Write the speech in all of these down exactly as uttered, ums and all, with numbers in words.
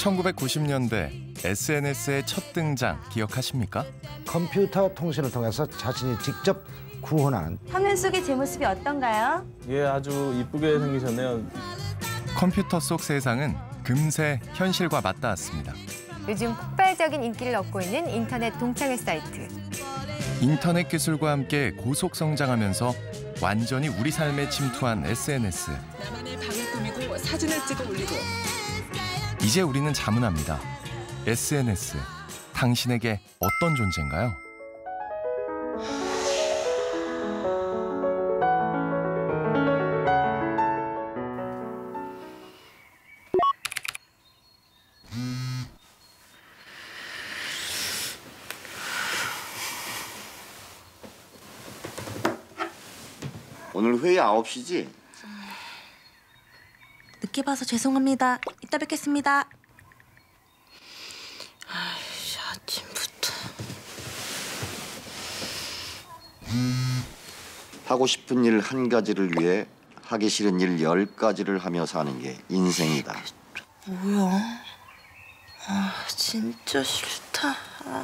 천구백구십 년대 에스엔에스의 첫 등장 기억하십니까? 컴퓨터 통신을 통해서 자신이 직접 구현하는. 화면 속의 제 모습이 어떤가요? 예, 아주 이쁘게 생기셨네요. 컴퓨터 속 세상은 금세 현실과 맞닿았습니다. 요즘 폭발적인 인기를 얻고 있는 인터넷 동창회 사이트. 인터넷 기술과 함께 고속 성장하면서 완전히 우리 삶에 침투한 에스엔에스. 나만의 방을 꾸미고 사진을 찍어 올리고. 이제 우리는 자문합니다. 에스엔에스, 당신에게 어떤 존재인가요? 오늘 회의 아홉 시지? 늦게 봐서 죄송합니다. 이따 뵙겠습니다. 아이씨, 아침부터. 하고 싶은 일 한 가지를 위해 하기 싫은 일 열 가지를 하며 사는 게 인생이다. 뭐야? 아, 진짜 싫다. 아.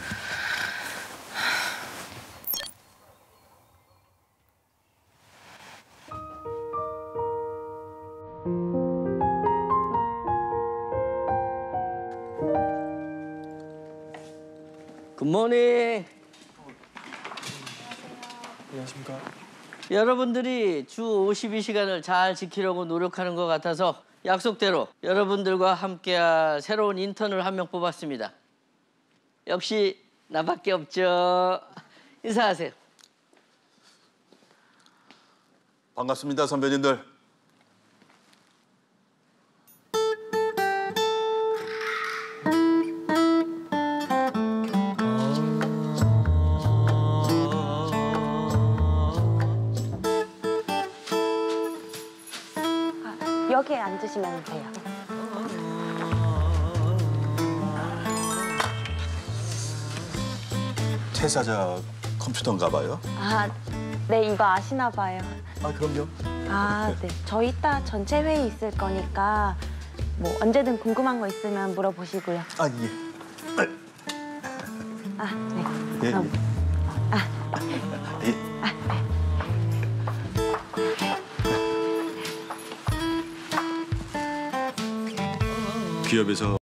굿모닝. 안녕하십니까. 여러분들이 주 오십이 시간을 잘 지키려고 노력하는 것 같아서 약속대로 여러분들과 함께할 새로운 인턴을 한 명 뽑았습니다. 역시 나밖에 없죠. 인사하세요. 반갑습니다, 선배님들. 여기에 앉으시면 돼요. 퇴사자 컴퓨터인가 봐요. 아, 네, 이거 아시나 봐요. 아, 그럼요. 아, 네. 저희 이따 전체 회의 있을 거니까 뭐 언제든 궁금한 거 있으면 물어보시고요. 아, 예. 아, 네. 예, 그럼. 예. 아, 예. 아, 네. 기업에서